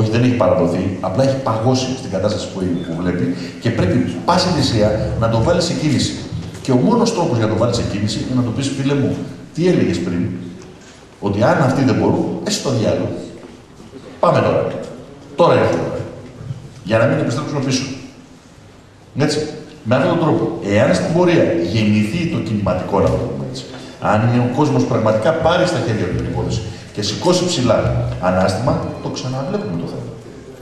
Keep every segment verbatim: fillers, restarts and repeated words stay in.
όχι, δεν έχει παραδοθεί, απλά έχει παγώσει στην κατάσταση που, που βλέπει και πρέπει πάση θυσία να το βάλει σε κίνηση. Και ο μόνος τρόπος για να το βάλει σε κίνηση είναι να το πεις, φίλε μου, τι έλεγες πριν, ότι αν αυτοί δεν μπορούν, εσύ το διάλογο. Πάμε τώρα. Τώρα έρχεται η ώρα. Για να μην επιστρέψουμε πίσω. Έτσι. Με αυτόν τον τρόπο, εάν στην πορεία γεννηθεί το κινηματικό, να το πούμε έτσι, αν ο κόσμος πραγματικά πάρει στα χέρια του την υπόθεση και σηκώσει ψηλά ανάστημα, το ξαναβλέπουμε το θέμα.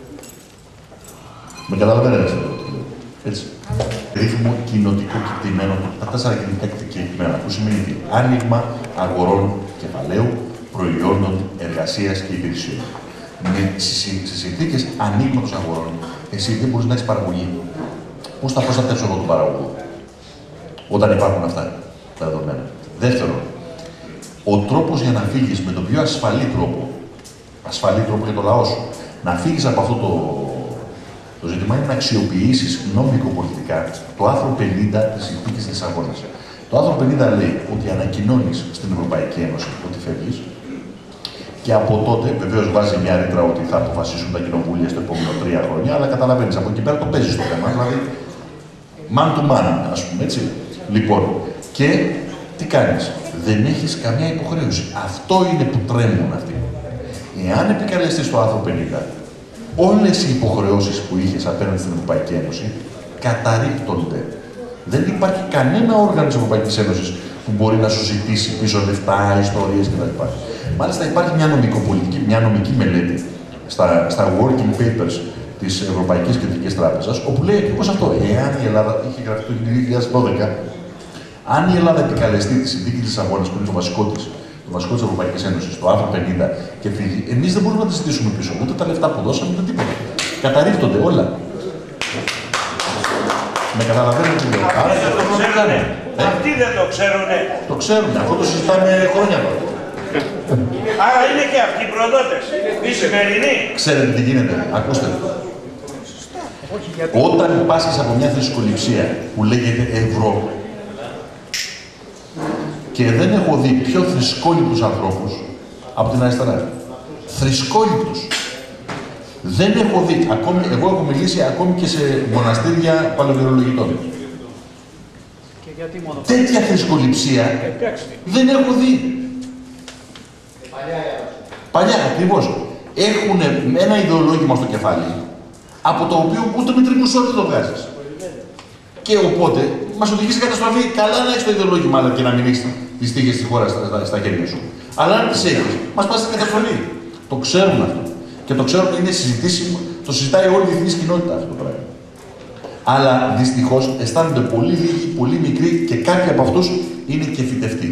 Με καταλαβαίνετε έτσι. Ρύθμο κοινοτικό κεκτημένο, τα τέσσερα κοινωνικά κεκτημένα, που σημαίνει τι? Άνοιγμα αγορών κεφαλαίου, προϊόντων, εργασίας και υπηρεσιών. Σε συνθήκες ανοίγματος αγορών, εσύ δεν μπορείς να έχεις παραγωγή. Πώς θα προστατεύσω εγώ τον παραγωγό, όταν υπάρχουν αυτά τα δεδομένα? Δεύτερον, ο τρόπος για να φύγεις με τον πιο ασφαλή τρόπο, ασφαλή τρόπο για το λαό σου, να φύγεις από αυτό το, το ζήτημα είναι να αξιοποιήσεις νομικοπολιτικά το άρθρο πενήντα της Συνθήκης της Λισαβόνας. Το άρθρο πενήντα λέει ότι ανακοινώνεις στην Ευρωπαϊκή Ένωση ότι φεύγεις και από τότε, βεβαίως βάζει μια ρήτρα ότι θα αποφασίσουν τα κοινοβούλια στο επόμενο τρία χρόνια, αλλά καταλαβαίνεις, από εκεί πέρα το παίζεις το θέμα, δηλαδή man to man, ας πούμε, έτσι. Λοιπόν, και τι κάνεις? Δεν έχεις καμιά υποχρέωση. Αυτό είναι που τρέμουν αυτοί. Εάν επικαλεστείς το άρθρο πενήντα, όλες οι υποχρεώσεις που είχες απέναντι στην Ευρωπαϊκή Ένωση καταρρίπτονται. Δεν υπάρχει κανένα όργανο της Ευρωπαϊκής Ένωσης που μπορεί να σου ζητήσει πίσω λεφτά, ιστορίες κτλ. Μάλιστα υπάρχει μια, νομικοπολιτική, μια νομική μελέτη στα, στα working papers της Ευρωπαϊκής Κεντρικής Τράπεζας, όπου λέει ακριβώς αυτό. Εάν η Ελλάδα, είχε γραφτεί το δύο χιλιάδες δώδεκα, αν η Ελλάδα επικαλεστεί τη Συνθήκη της Λισαβόνας, που είναι το βασικό της, το βασικό της Ευρωπαϊκής Ένωσης, το άρθρο πενήντα, και φύγει, εμείς δεν μπορούμε να τα ζητήσουμε πίσω. Ούτε τα λεφτά που δώσαμε, ούτε τίποτα. Καταρρίπτονται όλα. Με καταλαβαίνετε τι λέω? Αυτοί δεν το ξέρουνε. Αυτοί δεν το ξέρουνε. Το ξέρουνε. Αυτό το συζητάμε χρόνια τώρα. Άρα είναι και αυτοί οι προδότες. Οι σημερινοί. Ξέρετε τι γίνεται? Ακούστε. Όταν πάσχεις από μια θρησκοληψία που λέγεται ευρώ, και δεν έχω δει πιο θρησκόληπτους ανθρώπους από την αριστερά. Θρησκόληπτους. Δεν έχω δει. Ακόμη, εγώ έχω μιλήσει ακόμη και σε μοναστήρια παλαιοβιολογητών. Τέτοια θρησκοληψία δεν έχω δει. Παλιά, Παλιά ακριβώς. Έχουν ένα ιδεολόγημα στο κεφάλι, από το οποίο ούτε με τριμουσόρι δεν το βγάζεις. Και οπότε μας οδηγεί σε καταστροφή. Καλά να έχεις το ιδεολόγημα, αλλά και να μην έχεις τις τύχες της χώρας στα, στα, στα χέρια σου. Αλλά αν τις έχεις, μας πας στην καταστροφή. Το ξέρουν αυτό. Και το ξέρουν, είναι συζητήσιμο, το συζητάει όλη η διεθνής κοινότητα αυτό το πράγμα. Αλλά δυστυχώς αισθάνονται πολύ λίγοι, πολύ μικροί και κάποιοι από αυτούς είναι και φυτευτοί.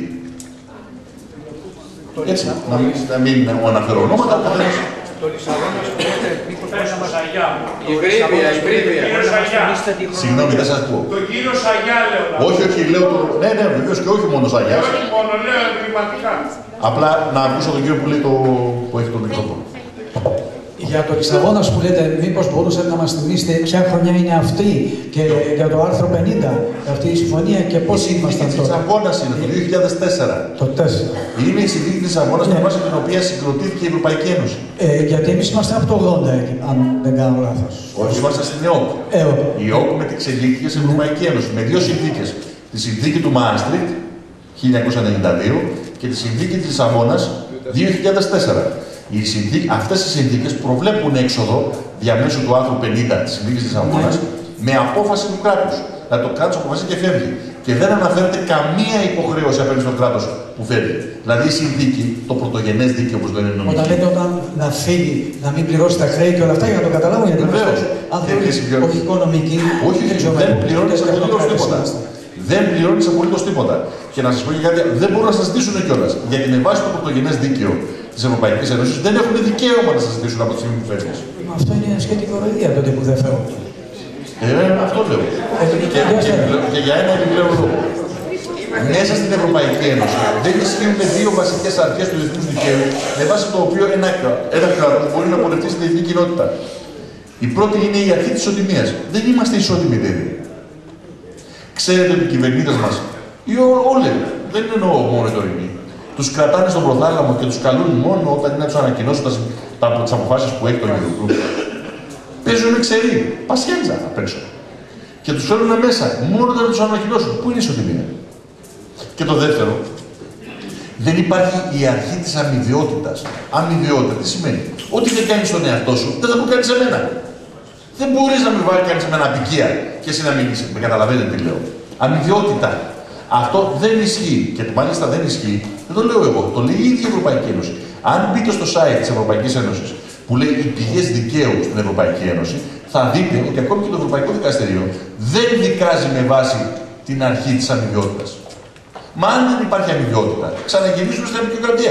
Έτσι, να μην, να μην αναφέρω ονόματα, ο καθένας. Το Λισαβόνα φαίνεται μήπως πρέπει να μας αγιά. Η Γρήπια, η Γρήπια. Συγγνώμη, δεν σας ακούω. Το κύριο Σαγιά λέω. Όχι, όχι, λέω το... Ναι, ναι, βεβαίως και όχι μόνο Σαγιά. Όχι μόνο, λέω εγκληματικά. Απλά να ακούσω τον κύριο που λέει το... που έχει το μικρόφωνο. Για το Λισαβόνα που λέτε, μήπως μπορούσατε να μας θυμίσετε ποια χρονιά είναι αυτή και για το άρθρο πενήντα, αυτή η συμφωνία και πώς ήμασταν τώρα. Η τώρα. Λισαβόνας είναι το δύο χιλιάδες τέσσερα. Το τέσσερα. Είναι η συνθήκη της Λισαβόνας με βάση την οποία συγκροτήθηκε η Ευρωπαϊκή Ένωση. Ε, γιατί εμείς είμαστε από το ογδόντα, αν δεν κάνω λάθος. Όχι, είμαστε στην ΕΟΚ. ΕΟΚ. Η ΕΟΚ μετεξελίχθηκε στην Ευρωπαϊκή Ένωση με δύο συνθήκες. Τη συνθήκη του Μάστριχτ χίλια εννιακόσια ενενήντα δύο και τη συνθήκη της Λισαβόνας δύο χιλιάδες τέσσερα. Οι συνθήκες, αυτές οι συνθήκες προβλέπουν έξοδο διαμέσου του άρθρου πενήντα της συνθήκης της Λισαβόνας με απόφαση του κράτους. Δηλαδή το κράτος αποφασίζει και φεύγει. Και δεν αναφέρεται καμία υποχρέωση απέναντι στο κράτος που φεύγει. Δηλαδή η συνθήκη, το πρωτογενές δίκαιο όπως λένε νομικοί. Όταν λέτε όταν να φύγει, να μην πληρώσει τα χρέη και όλα αυτά, για να το καταλάβω, γιατί βεβαίως. Αν θέλει, όχι οικονομική, όχι, δεν πληρώνεις απολύτως τίποτα. Δεν πληρώνεις απολύτως τίποτα. Και να σας πω και κάτι, δεν μπορούν να σας ζητήσουν κιόλας. Γιατί με βάση το πρωτογενές δίκαιο της Ευρωπαϊκής Ένωσης δεν έχουν δικαίωμα να σας ζητήσουν από τη στιγμή που φεύγεις. Αυτό είναι σχετική κοροϊδία τότε που δεν φεύγουν. Ε, αυτό λέω. Και, και, και για ένα επιπλέον λόγο. Μέσα στην Ευρωπαϊκή Ένωση δεν ισχύουν δύο βασικές αρχές του διεθνούς δικαίου με βάση το οποίο ένα, ένα κράτος μπορεί να πορευτεί στην διεθνή κοινότητα. Η πρώτη είναι η αρχή της ισοτιμίας. Δεν είμαστε ισότιμοι δηλαδή. Ξέρετε ότι οι κυβερνήτες μας, ή όλοι, δεν εννοώ μόνο οι τωρινοί, τους κρατάνε στον προθάλαμο και τους καλούν μόνο όταν είναι να τους ανακοινώσουν τα, από τις αποφάσεις που έχει το Eurogroup, παίζουν ξεροί, πασχέντζα απ' έξω. Και τους φέρουν μέσα, μόνο να τους ανακοινώσουν. Πού είναι η ισοτιμία? Και το δεύτερο, δεν υπάρχει η αρχή της αμοιβαιότητας. Αμοιβαιότητα τι σημαίνει? Ό,τι δεν κάνεις στον εαυτό σου, δεν θα το κάνεις σε μένα. Δεν μπορείς να με βάλει κανείς σε μένα απικία και εσύ να μην είσαι. Με καταλαβαίνετε τι λέω? Αμοιβαιότητα. Αυτό δεν ισχύει. Και μάλιστα δεν ισχύει. Δεν το λέω εγώ. Το λέει η ίδια η Ευρωπαϊκή Ένωση. Αν μπείτε στο site της Ευρωπαϊκής Ένωσης που λέει οι πηγές δικαίου στην Ευρωπαϊκή Ένωση, θα δείτε ότι ακόμη και το Ευρωπαϊκό Δικαστήριο δεν δικάζει με βάση την αρχή της αμοιβαιότητας. Μα αν δεν υπάρχει αμοιβαιότητα, ξαναγυρίζουμε στην επικοινωνία.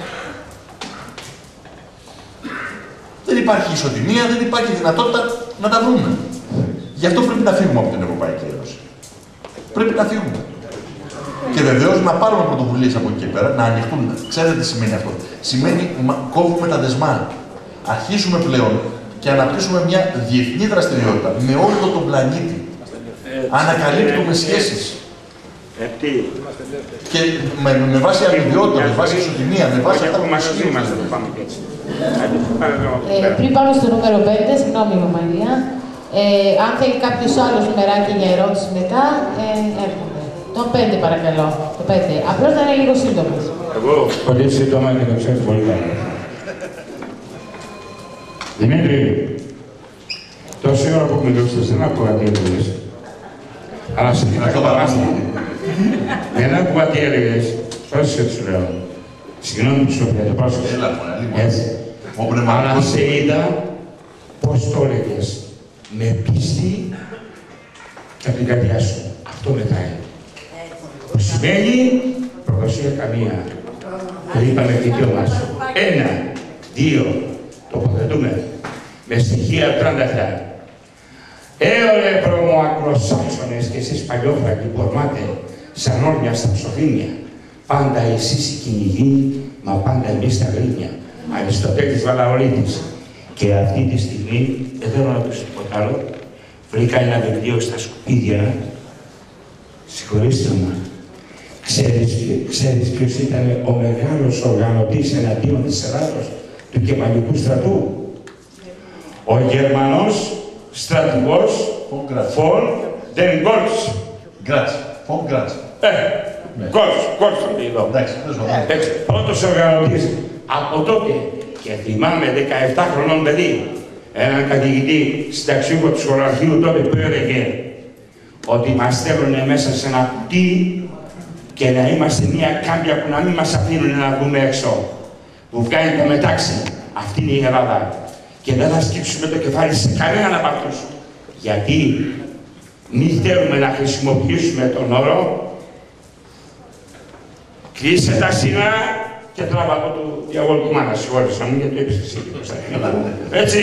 Δεν υπάρχει ισοτιμία, δεν υπάρχει δυνατότητα να τα βρούμε. Γι' αυτό πρέπει να φύγουμε από την Ευρωπαϊκή Ένωση. Πρέπει να φύγουμε. Και βεβαίως να πάρουμε πρωτοβουλίες από εκεί και πέρα, να ανοιχτούν. Ξέρετε τι σημαίνει αυτό? Σημαίνει κόβουμε τα δεσμά. Αρχίσουμε πλέον και αναπτύσσουμε μια διεθνή δραστηριότητα με όλο τον πλανήτη. Ανακαλύπτουμε σχέσεις. Και με, με βάση αμοιβαιότητα, με βάση ισοτιμία, με βάση αυτά που μας είμαστε. Ε, πριν πάμε στο νούμερο πέντε, συγγνώμη Μαρία, ε, αν θέλει κάποιος άλλος νούμεράκι για ερώτηση μετά, ε, έρχονται. Το πέντε παρακαλώ, το πέντε. Απλώς να είναι λίγο σύντομος. Εγώ, πολύ σύντομα και το ξέρεις πολύ καλά. Δημήτρη, τόση ώρα που μιλούσες, δεν ακούγα τι έλεγες. Αλλά σε κοιτάξτε, δεν ακούγα τι έλεγες. Πρόσεχε σου λέω. Συγγνώμη που σου λέω, πρόσεχε. Έτσι. Αλλά σε είδα πώς το έλεγες. Με πίστη και από την καρδιά σου. Αυτό μετράει. Που σημαίνει προδοσία καμία. Το είπαμε και οι δυο μας. Ένα, δύο, τοποθετούμε. Με στοιχεία τριάντα επτά. Έωρε βρωμοαγγλοσάξονες και εσείς παλιόφραγοι που ορμάτε σαν όρμια στα ψοφίνια. Πάντα εσείς οι κυνηγοί, μα πάντα εμείς τα γρίνια. Αριστοτέλης Βαλαωρίτης. Και αυτή τη στιγμή, δεν θέλω να πεις τίποτα άλλο, βρήκα ένα βιβλίο στα σκουπίδια. Συγχωρήστε μου. Ξέρεις, ξέρεις ποιος ήταν ο μεγάλος οργανωτής εναντίον της Ελλάδος του Κεμαλικού στρατού? Ο Γερμανός στρατηγός Φον Ντεν Γκόλτς. Γκράτς. Φον Γκράτς. Ε, Γκόλτς, Γκόλτς τον πει εδώ. Εντάξει, πρώτος οργανωτής. Από τότε, και θυμάμαι δεκαεπτά χρονών παιδί, έναν καθηγητή συνταξιούχο του σχολαρχείου τότε που έλεγε ότι μας στέλνουν μέσα σε ένα κουτί και να είμαστε μια κάμπια που να μην μας αφήνουν να βγούμε έξω. Που βγαίνει το μετάξι. Αυτή είναι η Ελλάδα. Και δεν θα σκύψουμε το κεφάλι σε κανέναν από αυτούς. Γιατί μη θέλουμε να χρησιμοποιήσουμε τον όρο κλείσε τα σύνορα και τράβα από το διαβόλου του μάνα. Συγχώρησα μου γιατί το είπες εσύ. Έτσι.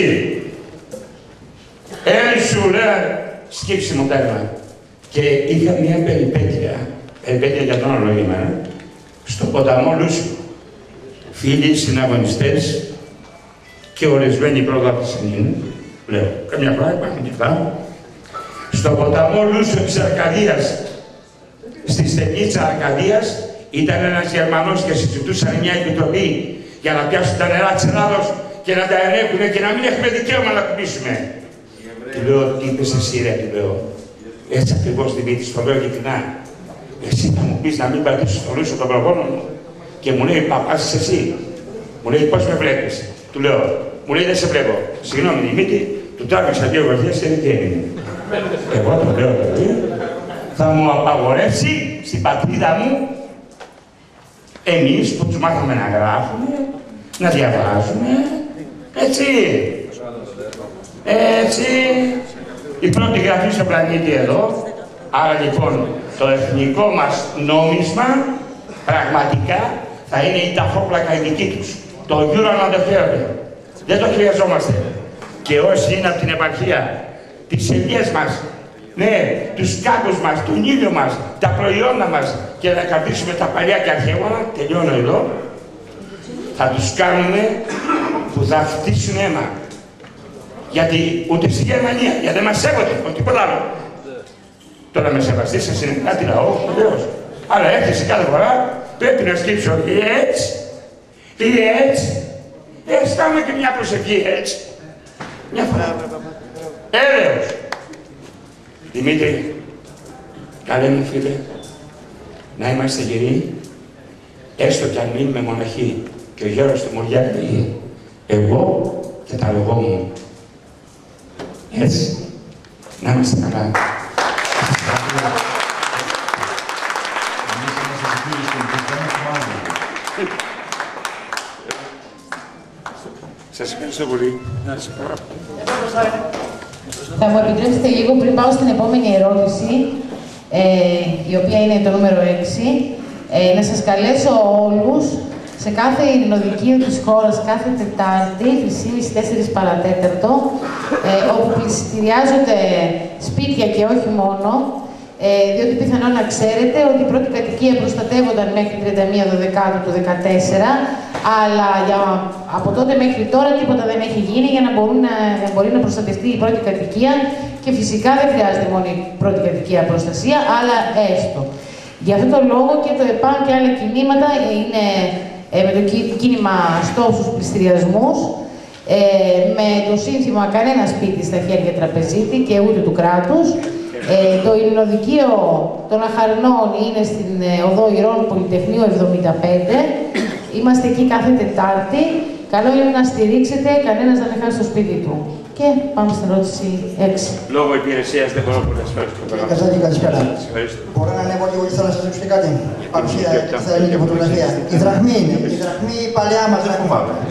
Εν σου λέω σκύψιμο τέρμα. Και είχα μια περιπέτεια, περιπέτεια για τον όλο για μένα, στο ποταμό Λούσου. Φίλοι, συναγωνιστές και ορισμένοι πρόδαπτες είναι, λέω, καμιά φορά υπάρχουν και αυτά. Στο ποταμό Λούσου της Αρκαδίας, στη στενή της Αρκαδίας, ήταν ένας Γερμανός και συζητούσαν μια επιτροπή για να πιάσουν τα νερά της Ελλάδος και να τα ελέγχουν και να μην έχουμε δικαίωμα να κουμπίσουμε. Του λέω, τι είπες εσύ ρε, του λέω. Έτσι ακριβώς Δημήτρη, το λέω ειλικρινά. Εσύ θα μου πεις να μην πατήσεις στο Λούσο τον προγόνο μου. Και μου λέει, παπάς είσαι εσύ. Μου λέει, πώς με βλέπεις. Του λέω, μου λέει, δεν σε βλέπω. Συγγνώμη Δημήτρη, του τράβηξα δύο γραφείες και δεν τι έγινε. Εγώ το λέω, παιδί, θα μου απαγορεύσει στην πατρίδα μου εμείς που τους μάθαμε να γράφουμε, να διαβάζουμε, έτσι. Έτσι. Η πρώτη γραφή στο πλανήτη εδώ, άρα λοιπόν το εθνικό μας νόμισμα πραγματικά θα είναι η ταφόπλακα η δική τους. Το euro να το φέρουμε. Δεν το χρειαζόμαστε. Και όσοι είναι από την επαρχία, τις ελιές μας, ναι, τους κάμπους μας, τον ήλιο μας, τα προϊόντα μας και να κρατήσουμε τα παλιά και αρχαίγωνα, τελειώνω εδώ, θα τους κάνουμε που θα φτύσουν αίμα. Γιατί ούτε στη Γερμανία, γιατί δεν μας σέβονται, όχι τίποτα άλλο. Τώρα με σεβαστείς, σας είναι κάτι λαό, βεβαίως. Αλλά έρχεσαι κάθε φορά, πρέπει να σκύψω ή έτσι, ή έτσι, Ε, αισθάνομαι και μια προσευχή έτσι. Μια φορά. Έλεος. Δημήτρη, καλέ μου φίλε, να είμαστε γεροί, έστω κι αν μείνουμε μοναχοί και ο γέρος του Μοριά λέει, εγώ και τα λογό μου. Έτσι, να είμαστε καλά. Σας ευχαριστώ πολύ. Να σας Θα μου επιτρέψετε λίγο πριν πάω στην επόμενη ερώτηση, ε, η οποία είναι το νούμερο έξι, ε, να σας καλέσω όλους σε κάθε ειρηνοδικείο της χώρας, κάθε Τετάρτη, τρεις και μισή με τέσσερις παρατέταρτο, ε, όπου πληστηριάζονται σπίτια και όχι μόνο, ε, διότι πιθανόν να ξέρετε ότι η πρώτη κατοικία προστατεύονταν μέχρι τριάντα μία Δεκεμβρίου του δύο χιλιάδες δεκατέσσερα, αλλά για, από τότε μέχρι τώρα τίποτα δεν έχει γίνει για να, μπορούν να, να μπορεί να προστατευτεί η πρώτη κατοικία και φυσικά δεν χρειάζεται μόνο η πρώτη κατοικία προστασία, αλλά έστω. Για αυτόν τον λόγο και το ΕΠΑΜ και άλλα κινήματα είναι ε, με το κίνημα στόχους στους πληστηριασμούς, ε, με το σύνθημα «Κανένα σπίτι στα χέρια τραπεζίτη» και ούτε του κράτους. Ε, το ειρηνοδικείο των Αχαρνών είναι στην ε, οδό Ηρών Πολυτεχνείου εβδομήντα πέντε. Είμαστε εκεί κάθε Τετάρτη. Καλό είναι να στηρίξετε, κανένας να μην χάσει το σπίτι του. Και πάμε στην ερώτηση έξι. Λόγω υπηρεσίας δεν μπορώ πολλές φορές να Κύριε Καζάκη, καλησπέρα. Μπορώ να ανέβω λίγο, ήθελα να σας δείξω κάτι. Παρουσία, θα είναι και φωτογραφία. Η δραχμή είναι, η δραχμή η παλαιά μας δραχμή.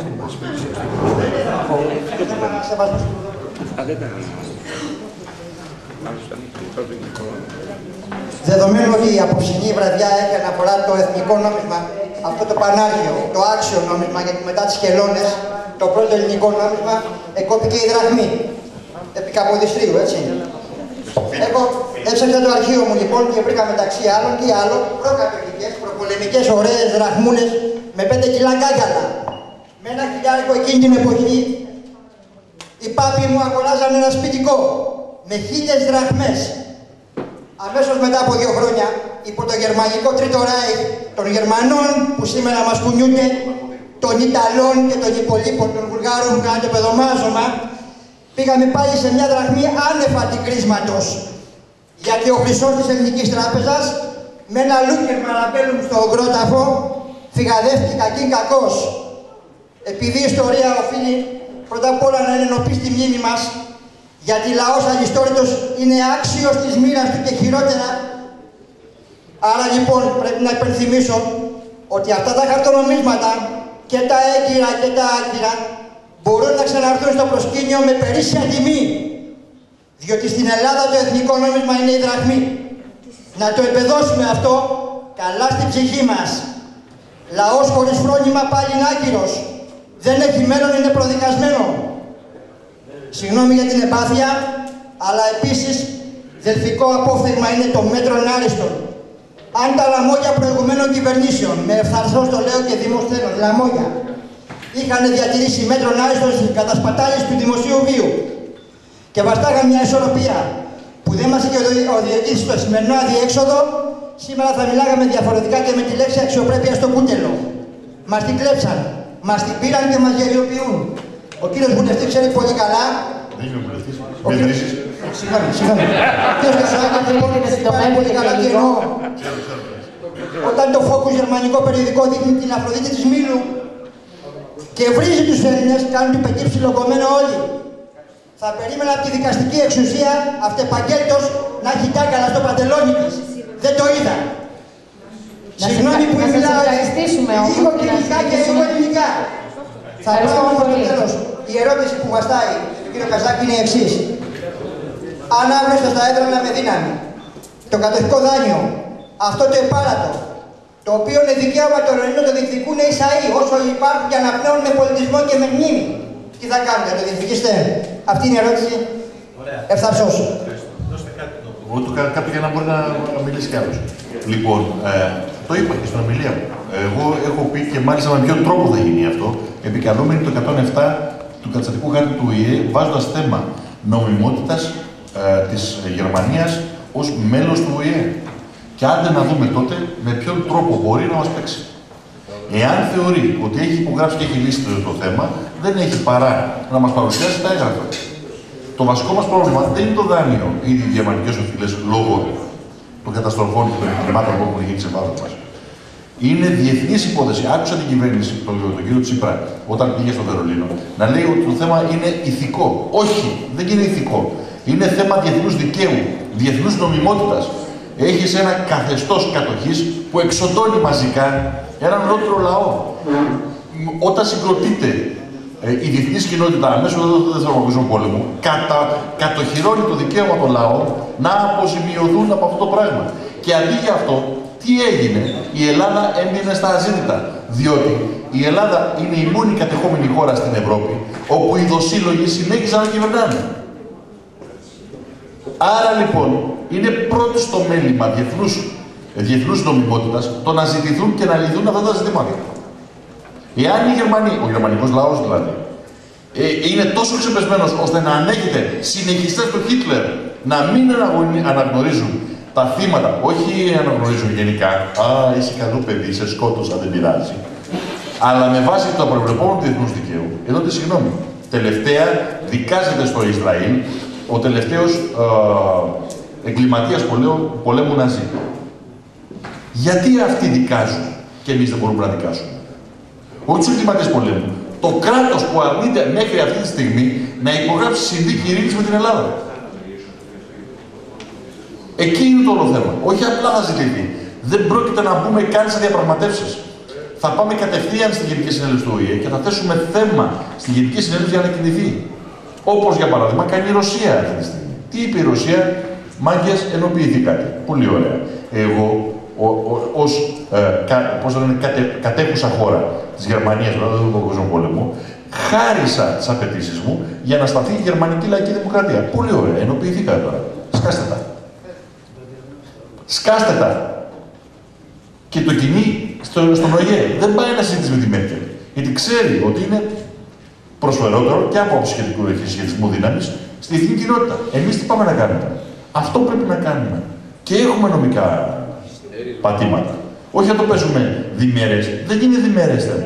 Δεδομένου ότι η απόψινή βραδιά έχει αναφορά το εθνικό νόμισμα, αυτό το πανάγιο, το άξιο νόμισμα, γιατί μετά τις χελώνες, το πρώτο ελληνικό νόμισμα, εκόπηκε η δραχμή. Επί Καποδιστρίου, έτσι. Εγώ έψαξα το αρχείο μου λοιπόν και βρήκα μεταξύ άλλων και άλλο προκατοχικές, προπολεμικές, ωραίες δραχμούλες με πέντε κιλά γκάγκαλα. Με ένα χιλιάρικο εκείνη την εποχή, οι πάποι μου αγοράζαν ένα σπιτικό με χίλιες δραχμές. Αμέσως μετά από δύο χρόνια, υπό το γερμανικό Τρίτο Ράιχ των Γερμανών που σήμερα μας κουνιούνται, των Ιταλών και των υπολείπων των Βουλγάρων που κάνουν το παιδομάζωμα, πήγαμε πάλι σε μια δραχμή άνευ αντικρίσματος. Γιατί ο χρυσός της Ελληνικής Τράπεζας, με ένα λούκερ μαραπέλουμ στο ογκρόταφο, φυγαδεύτηκε κακήν κακός. Επειδή η ιστορία οφείλει πρώτα απ' όλα να ενενοποιεί στη μνήμη μας, γιατί λαός αγιστόρητος είναι άξιος της μοίρας του και χειρότερα. Άρα λοιπόν πρέπει να υπενθυμίσω ότι αυτά τα χαρτονομίσματα και τα έγκυρα και τα άκυρα μπορούν να ξαναρθούν στο προσκήνιο με περίσσια τιμή. Διότι στην Ελλάδα το εθνικό νόμισμα είναι η δραχμή. Να το επεδώσουμε αυτό καλά στην ψυχή μας. Λαός χωρίς φρόνημα πάλι είναι άκυρος. Δεν έχει μέλλον, είναι προδικασμένο. Συγγνώμη για την εμπάθεια, αλλά επίσης δελφικό απόφθεγμα είναι το μέτρον άριστον. Αν τα λαμόγια προηγουμένων κυβερνήσεων, με ευθαρσός το λέω και δημοσθένος, λαμόγια, είχαν διατηρήσει μέτρον άριστον στην κατασπατάληση του δημοσίου βίου και βαστάγαν μια ισορροπία που δεν μας είχε οδηγήσει στο σημερινό αδιέξοδο, σήμερα θα μιλάγαμε διαφορετικά και με τη λέξη αξιοπρέπεια στο κούτελο. Μας την κλέψαν, μας την πήραν και μας γελιοποιούν. Ο κύριος βουλευτής ξέρει πολύ καλά. Δεν είμαι βουλευτής. Με δρίσεις. Συγγνώμη, συγγνώμη. Ο κύριος Κασάκης ξέρει πολύ καλά τι εννοώ. Όταν το Focus γερμανικό περιοδικό δείχνει την Αφροδίτη της Μήλου και βρίζει τους Έλληνες, κάνουν την πετή ψιλοκομμένο όλοι. Θα περίμενα από τη δικαστική εξουσία αυτεπαγγέλτος να έχει τάκαλα στο παντελόνι της. Δεν το είδα. Συγγνώμη που μιλάω λίγο κλινικά και λίγο ελληνικά. Θα πάω από το τέλος. Η ερώτηση που βαστάει τον κύριο Καζάκη είναι η εξής. Αν αύριο σας τα έδρανα με δύναμη, το κατοχικό δάνειο, αυτό το επάρατο, το οποίο είναι δικαίωμα των Ελλήνων, το διεκδικούν οι Ισαΐ, όσο υπάρχουν και αναπνέουν με πολιτισμό και με μνήμη. Τι θα κάνετε, το διεκδικήσετε? Αυτή είναι η ερώτηση. Ευθαρσός. Εγώ του κάνω κάτι για να μπορεί να, να μιλήσει κι άλλος. Λοιπόν, ε, το είπα και στην ομιλία μου. Εγώ έχω πει και μάλιστα με ποιον τρόπο θα γίνει αυτό, επικαλούμενοι το εκατόν επτά του καταστατικού χάρτη του Ο Η Ε, βάζοντας θέμα νομιμότητας ε, της Γερμανίας ως μέλος του Ο Η Ε. Και άντε να δούμε τότε με ποιον τρόπο μπορεί να μας παίξει. Εάν θεωρεί ότι έχει υπογράψει και έχει λύσει το, το θέμα, δεν έχει παρά να μας παρουσιάσει τα έγγραφα. Το βασικό μας πρόβλημα δεν είναι το δάνειο ή οι γερμανικές οφειλές λόγω των καταστροφών και των εγκλημάτων που έχουν γίνει σε βάθος μας. Είναι διεθνής υπόθεση. Άκουσα την κυβέρνηση, τον, τον κύριο Τσίπρα, όταν πήγε στο Βερολίνο, να λέει ότι το θέμα είναι ηθικό. Όχι, δεν είναι ηθικό. Είναι θέμα διεθνούς δικαίου, διεθνούς νομιμότητας. Έχεις ένα καθεστώς κατοχής που εξοντώνει μαζικά έναν ολόκληρο λαό. Όταν συγκροτείται ε, η διεθνής κοινότητα αμέσως του Δεύτερου Παγκοσμίου Πολέμου, κατα, κατοχυρώνει το δικαίωμα των λαών να αποζημιωθούν από αυτό το πράγμα. Και αντί για αυτό, τι έγινε? Η Ελλάδα έμεινε στα αζήτητα. Διότι η Ελλάδα είναι η μόνη κατεχόμενη χώρα στην Ευρώπη όπου οι δοσύλλογοι συνέχισαν να κυβερνάνε. Άρα λοιπόν είναι πρώτο στο μέλημα διεθνούς, διεθνούς νομιμότητας το να ζητηθούν και να λυθούν αυτά τα ζητήματα. Εάν οι Γερμανοί, ο γερμανικός λαός δηλαδή, ε, είναι τόσο ξεπεσμένος ώστε να ανέχεται συνεχιστές του Χίτλερ να μην αναγνωρίζουν τα θύματα, όχι αναγνωρίζουν γενικά, α, είσαι καλό παιδί, σε σκότωσα, δεν πειράζει, αλλά με βάση το προβλεπόμενο διεθνούς δικαίου, εδώ τι συγγνώμη, τελευταία δικάζεται στο Ισραήλ ο τελευταίος ε, εγκληματίας πολέμου, πολέμου Ναζί. Γιατί αυτοί δικάζουν και εμείς δεν μπορούμε να δικάσουμε? Όχι τους εγκληματίες πολέμου. Το κράτος που αρνείται μέχρι αυτή τη στιγμή να υπογράψει συνθήκη ειρήνης με την Ελλάδα. Εκεί είναι το όλο θέμα. Όχι απλά θα ζητηθεί. Δεν πρόκειται να μπούμε καν σε διαπραγματεύσεις. Θα πάμε κατευθείαν στη Γενική Συνέλευση του Ο Ε Ε και θα θέσουμε θέμα στη Γενική Συνέλευση για να κινηθεί. Όπως για παράδειγμα κάνει η Ρωσία αυτή τη στιγμή. Τι είπε η Ρωσία? Μάγκες, ενοποιηθήκατε. Πολύ ωραία. Εγώ, ως ε, κα, κατε, κατέχουσα χώρα της Γερμανίας, δηλαδή του Παγκοσμίου Πολέμου, χάρισα τις απαιτήσεις μου για να σταθεί η Γερμανική Λαϊκή Δημοκρατία. Πολύ ωραία. Ενοποιηθήκατε τώρα. Σκάστε τα. Σκάστε τα. Και το κοινή στο, στον Ο Ε Ε δεν πάει να συζητήσει με τη Μέρκελ. Γιατί ξέρει ότι είναι προσφερότερο και από σχετικού σχετισμού δύναμης στη διεθνή κοινότητα. Εμείς τι πάμε να κάνουμε? Αυτό πρέπει να κάνουμε. Και έχουμε νομικά πατήματα. Όχι να το παίζουμε διμερές. Δεν είναι διμερές θέμα.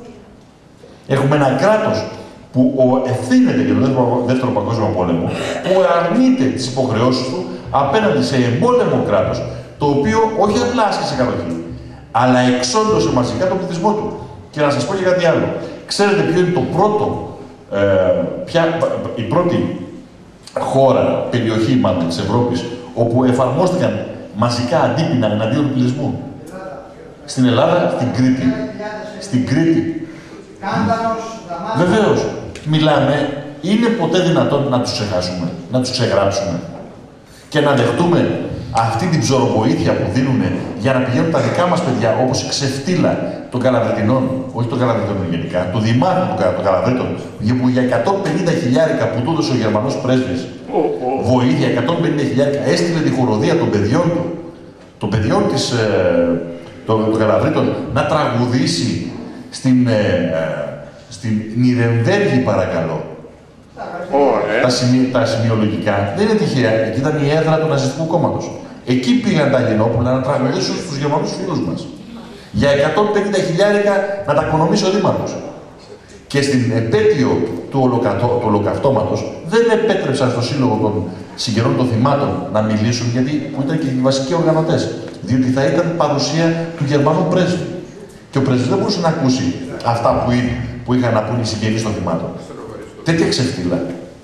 Έχουμε ένα κράτος που ευθύνεται για τον Δεύτερο Παγκόσμιο Πόλεμο, που αρνείται τις υποχρεώσεις του απέναντι σε εμπόλεμο κράτος, το οποίο όχι απλά άσκησε κατοχή, αλλά εξόντωσε μαζικά τον πληθυσμό του. Και να σας πω και κάτι άλλο. Ξέρετε ποιο είναι το πρώτο, ε, ποια, η πρώτη χώρα, περιοχή μάλλον της Ευρώπης, όπου εφαρμόστηκαν μαζικά αντίπεινα εναντίον του πληθυσμού? Στην Ελλάδα, στην Κρήτη. Στην Κρήτη. Βεβαίως, μιλάμε, είναι ποτέ δυνατόν να τους ξεχάσουμε, να τους ξεγράψουμε και να δεχτούμε αυτή την ψωροβοήθεια που δίνουν για να πηγαίνουν τα δικά μας παιδιά, όπως η ξεφτύλα των Καλαβριτινών, όχι των Καλαβριτινών γενικά, του Δημάρχου των Καλαβρίτων, που για εκατόν πενήντα χιλιάρικα που του έδωσε ο Γερμανός πρέσβης, βοήθεια, εκατόν πενήντα χιλιάρικα, έστειλε τη χοροδία των παιδιών του, των παιδιών της, ε, των, των Καλαβρίτων, να τραγουδήσει στην, ε, ε, στην Νιρεμβέργη, παρακαλώ. Oh, τα, σημει, τα σημειολογικά δεν είναι τυχαία. Εκεί ήταν η έδρα του Ναζιστικού Κόμματος. Εκεί πήγαν τα Ελληνόπουλα να τραγουδήσουν στους Γερμανούς φίλους μας. Για εκατόν πενήντα χιλιάρικα να τα οικονομήσει ο Δήμαρχος. Και στην επέτειο του, ολοκατώ, του ολοκαυτώματος δεν επέτρεψαν στο Σύλλογο των Συγγενών των Θυμάτων να μιλήσουν, γιατί που ήταν και οι βασικοί οργανωτές. Διότι θα ήταν παρουσία του Γερμανού πρέσβη. Και ο πρέσβης δεν μπορούσε να ακούσει αυτά που, που είχαν να πούν οι συγγενείς των θυμάτων. Τέτοια ξεφτύλα.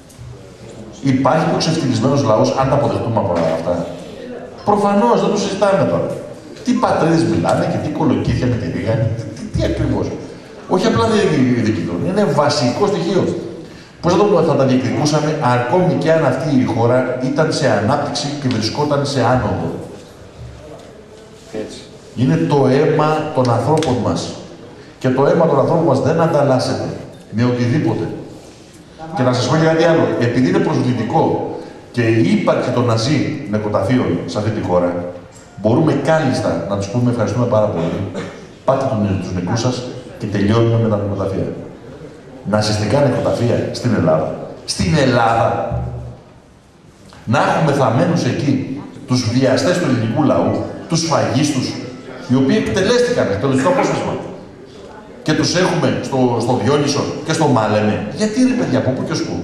Υπάρχει ο ξεφτυλισμένος λαός, αν τα αποδεχτούμε από όλα αυτά? Προφανώς, δεν το συζητάμε τώρα. Τι πατρίδες μιλάνε και τι κολοκύθια με τη Ρήγα, τι, τι, τι ακριβώς. Όχι απλά δεν διεκδικητούν, είναι βασικό στοιχείο. Πώς θα, το, θα τα διεκδικούσαμε ακόμη και αν αυτή η χώρα ήταν σε ανάπτυξη και βρισκόταν σε άνοδο? Έτσι. Είναι το αίμα των ανθρώπων μας. Και το αίμα των ανθρώπων μας δεν ανταλλάσσεται με οτιδήποτε. Και να σας πω για κάτι άλλο. Επειδή είναι προσβλητικό και η ύπαρξη των Ναζί νεκροταφείων σε αυτή τη χώρα, μπορούμε κάλλιστα να τους πούμε ευχαριστούμε πάρα πολύ. Πάτε τους νεκρούς σας και τελειώνουμε με τα νεκροταφεία. Ναζιστικά νεκροταφεία στην Ελλάδα. Στην Ελλάδα! Να έχουμε θαμμένους εκεί τους βιαστές του ελληνικού λαού, τους σφαγίστους, οι οποίοι εκτελέστηκαν, εκτελεστικό απόσπασμα. και τους έχουμε στο, στο Διόνυσο και στο Μάλεμε. Γιατί ρε παιδιά, από πού και ως πού.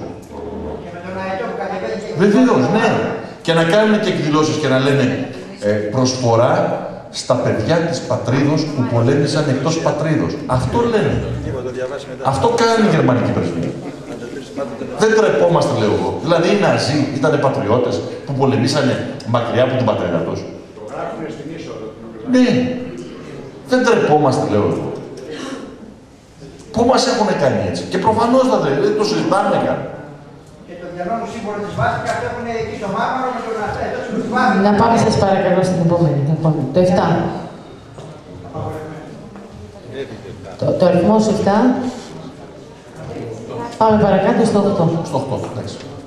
Βεβαίως, ναι. Και να κάνουν και εκδηλώσεις και να λένε ε, προσφορά στα παιδιά της πατρίδος που πολέμησαν εκτός πατρίδος. Αυτό λένε. Αυτό κάνει η γερμανική πρεσβεία. Δεν τρεπόμαστε, λέω εγώ. Δηλαδή οι Ναζί ήταν πατριώτες που πολεμήσανε μακριά από την πατρίδα τους. Ναι. Δεν τρεπόμαστε, λέω εγώ. Πού μας έχουν κάνει έτσι. Και προφανώς δεν το συζητάμε καν. Και το διανόμου σύμβολο της Βάσικας έχουν εκεί στο Μάρμαρο με τον Αστέρ. Να πάμε σας παρακαλώ στην επόμενη. Το επτά. Το, το αριθμός επτά. Πάμε παρακάτω στο οκτώ. Στο οκτώ, εντάξει.